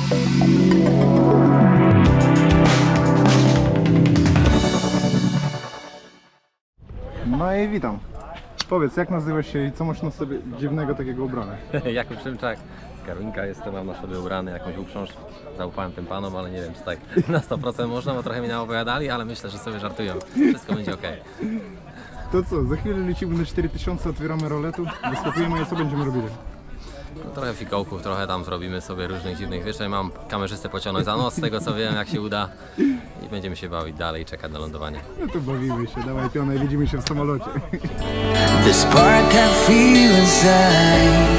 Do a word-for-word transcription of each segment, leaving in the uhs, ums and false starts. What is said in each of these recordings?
No i witam. Powiedz, jak nazywasz się i co masz na sobie dziwnego takiego ubrania? Jakub Szymczak, Karolina, jestem, mam na sobie ubrany jakąś uprząż. Zaufałem tym panom, ale nie wiem, czy tak na sto procent można, bo trochę mi naopowiadali, ale myślę, że sobie żartują. Wszystko będzie ok. To co, za chwilę lecimy na cztery tysiące, otwieramy roletu, wyskakujemy i co będziemy robili? No, trochę fikołków, trochę tam zrobimy sobie różnych dziwnych rzeczy. Mam kamerzystę pociągnąć za nos, z tego co wiem, jak się uda. I będziemy się bawić dalej, czekać na lądowanie. No to bawimy się, dawaj pionę i widzimy się w samolocie. The spark I feel inside,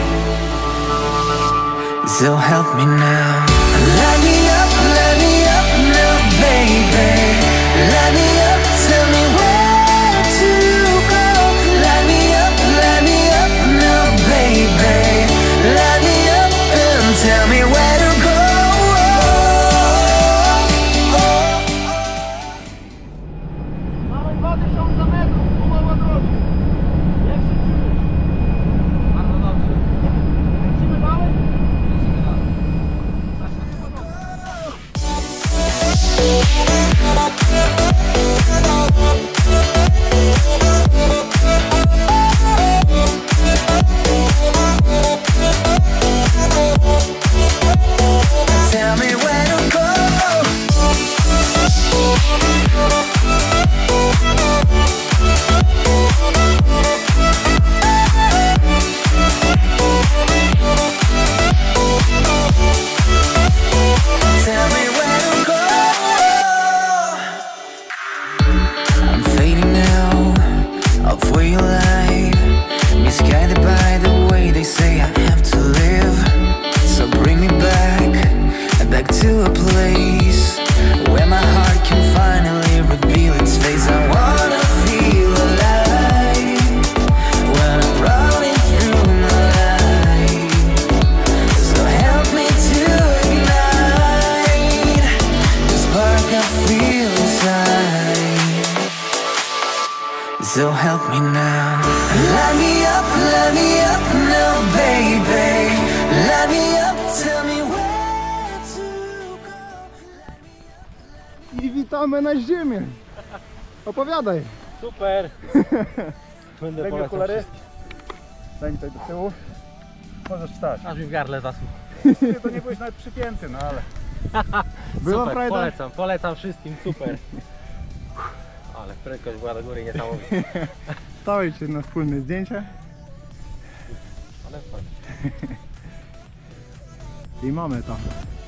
so help me now. Light me up, light me up now, baby. Light me up, tell me where to go. Light me up, light me up now, baby. Light me up and tell me where to go. Mamy dwa tysiące metrów, połowa drogi. Jak się czujesz? Bardzo dobrze. Lecimy dalej? Lecimy dalej. Tell me where to go. Tell me where to go. I'm fading now, of where you lie. Misguided by the way they say I have to live. So bring me back, back to a place where my heart can finally reveal its face. I wanna feel alive when I'm running through my life. So help me to ignite the spark I feel inside. So help me now. Light me up, light me up now, baby. Light me up, tell me where to go. I witamy na ziemię. Opowiadaj. Super. Będę Daj mi polecał okulary. wszystkim. Daj mi tutaj do tyłu. Możesz wstać. Aż mi w gardle zasłuch. To nie byłeś nawet przypięty, no ale... Była Super, frajda? polecam, polecam wszystkim, super. Ale prędkość była do góry niesamowita. Stałeś się na wspólne zdjęcie Ale fajnie. i mamy to.